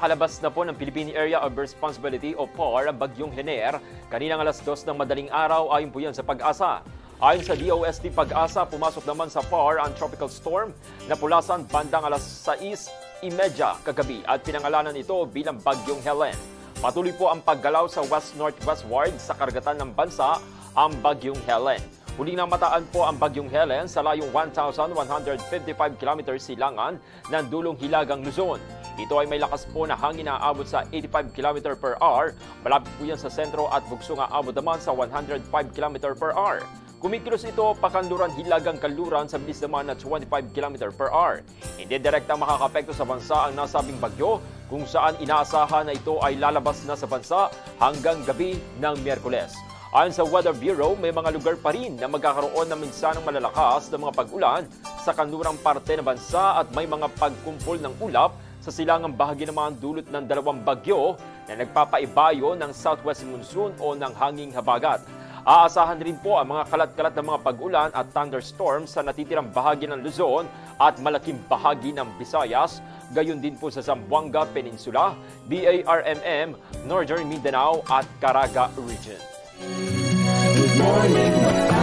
Nakalabas na po ng Philippine Area of Responsibility o PAR ang Bagyong Helen kaninang alas 2 ng madaling araw ayon po yan sa PAGASA. Ayon sa DOST PAGASA, pumasok naman sa PAR ang tropical storm na pulasan bandang alas 6:30 kagabi at pinangalanan ito bilang Bagyong Helen. Patuloy po ang paggalaw sa west-northwestward sa karagatan ng bansa ang Bagyong Helen. Huling namataan po ang Bagyong Helen sa layong 1,155 km silangan ng dulong Hilagang Luzon. Ito ay may lakas po na hangin na aabot sa 85 km per hour. Malapit po yan sa sentro at bugso nga aabot naman sa 105 km per hour. Kumikilos ito pakanluran Hilagang Kanluran sa bilis naman na 25 km per hour. Hindi direktang makakapekto sa bansa ang nasabing bagyo kung saan inaasahan na ito ay lalabas na sa bansa hanggang gabi ng Miyerkules. Ayon sa Weather Bureau, may mga lugar pa rin na magkakaroon ng minsanang malalakas na mga pag-ulan sa kanlurang parte ng bansa at may mga pagkumpol ng ulap sa silangang bahagi naman dulot ng dalawang bagyo na nagpapaibayo ng southwest monsoon o ng hanging habagat. Aasahan rin po ang mga kalat-kalat na mga pag-ulan at thunderstorms sa natitirang bahagi ng Luzon at malaking bahagi ng Visayas, gayon din po sa Zamboanga Peninsula, BARMM, Northern Mindanao at Caraga Region. Good morning,